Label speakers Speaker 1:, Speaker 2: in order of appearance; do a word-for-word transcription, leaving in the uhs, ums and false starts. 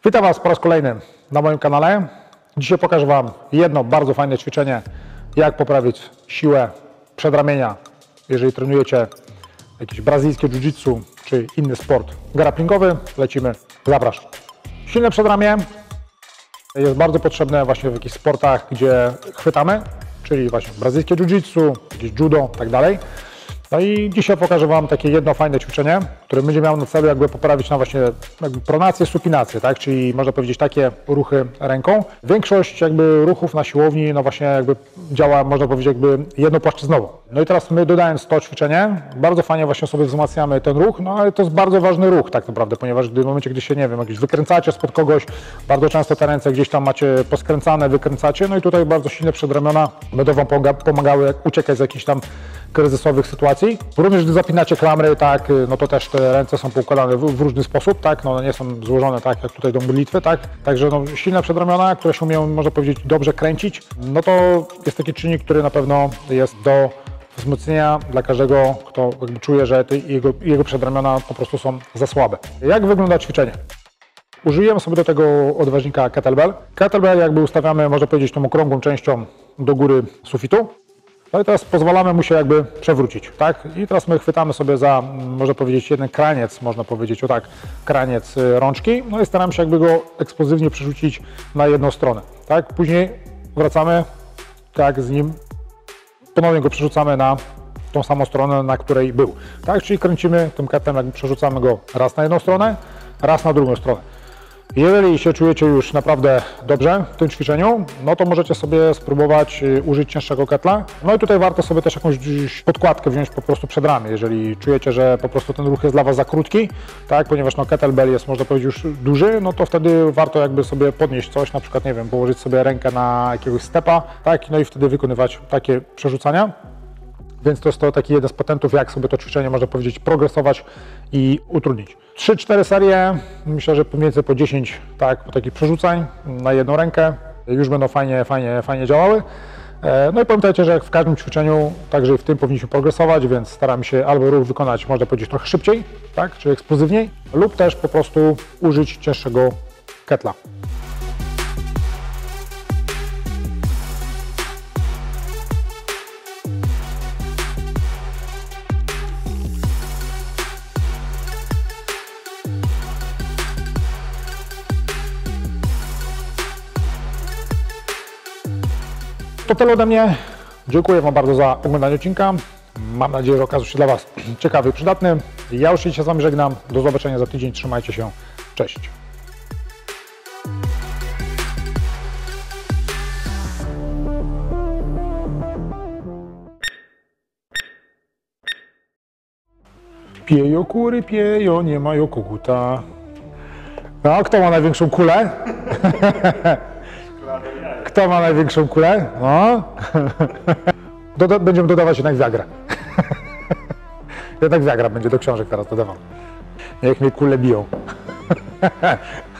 Speaker 1: Witam Was po raz kolejny na moim kanale. Dzisiaj pokażę Wam jedno bardzo fajne ćwiczenie, jak poprawić siłę przedramienia, jeżeli trenujecie jakieś brazylijskie jiu-jitsu czy inny sport grapplingowy. Lecimy, zapraszam. Silne przedramię jest bardzo potrzebne właśnie w jakichś sportach, gdzie chwytamy, czyli właśnie brazylijskie jiu-jitsu, jakieś judo i tak dalej. No i dzisiaj pokażę Wam takie jedno fajne ćwiczenie, które będzie miało na celu jakby poprawić nam właśnie jakby pronację, supinację, tak? Czyli można powiedzieć takie ruchy ręką. Większość jakby ruchów na siłowni, no właśnie jakby działa, można powiedzieć, jakby jednopłaszczyznowo. No i teraz my, dodając to ćwiczenie, bardzo fajnie właśnie sobie wzmacniamy ten ruch, no ale to jest bardzo ważny ruch tak naprawdę, ponieważ w momencie, gdy się, nie wiem, jakieś wykręcacie spod kogoś, bardzo często te ręce gdzieś tam macie poskręcane, wykręcacie, no i tutaj bardzo silne przedramiona będą Wam pomagały uciekać z jakichś tam kryzysowych sytuacji. Również gdy zapinacie klamry, tak, no to też te ręce są poukładane w, w różny sposób, tak, no nie są złożone tak jak tutaj do modlitwy, tak, także no, silne przedramiona, które się umieją, można powiedzieć, dobrze kręcić, no to jest taki czynnik, który na pewno jest do wzmocnienia dla każdego, kto jakby czuje, że te, jego, jego przedramiona po prostu są za słabe. Jak wygląda ćwiczenie? Użyjemy sobie do tego odważnika kettlebell. Kettlebell jakby ustawiamy, można powiedzieć, tą okrągłą częścią do góry sufitu. No i teraz pozwalamy mu się jakby przewrócić, tak? I teraz my chwytamy sobie za, można powiedzieć, jeden kraniec, można powiedzieć o tak, kraniec rączki, no i staramy się jakby go eksplozywnie przerzucić na jedną stronę, tak? Później wracamy, tak, z nim, ponownie go przerzucamy na tą samą stronę, na której był, tak? Czyli kręcimy tym ketem, jakby przerzucamy go raz na jedną stronę, raz na drugą stronę. Jeżeli się czujecie już naprawdę dobrze w tym ćwiczeniu, no to możecie sobie spróbować użyć cięższego ketla. No i tutaj warto sobie też jakąś podkładkę wziąć po prostu przed ramię, jeżeli czujecie, że po prostu ten ruch jest dla Was za krótki, tak, ponieważ no kettlebell jest, można powiedzieć, już duży, no to wtedy warto jakby sobie podnieść coś, na przykład, nie wiem, położyć sobie rękę na jakiegoś stepa, tak, no i wtedy wykonywać takie przerzucania. Więc to jest to taki jeden z patentów, jak sobie to ćwiczenie, można powiedzieć, progresować i utrudnić. trzy cztery serie, myślę, że mniej więcej po dziesięć tak, po takich przerzucań na jedną rękę już będą fajnie, fajnie, fajnie działały. No i pamiętajcie, że jak w każdym ćwiczeniu, także i w tym powinniśmy progresować, więc staramy się albo ruch wykonać, można powiedzieć, trochę szybciej, tak, czy eksplozywniej, lub też po prostu użyć cięższego ketla. To tyle ode mnie. Dziękuję Wam bardzo za oglądanie odcinka. Mam nadzieję, że okazał się dla Was ciekawy i przydatny. Ja już się z Wami żegnam. Do zobaczenia za tydzień. Trzymajcie się. Cześć. Piejo kury, piejo, nie mają koguta. No, kto ma największą kulę? Kto ma największą kulę? No. Doda będziemy dodawać jednak Viagrę. Jednak Viagra będzie do książek teraz dodawał. Niech mnie kule biją.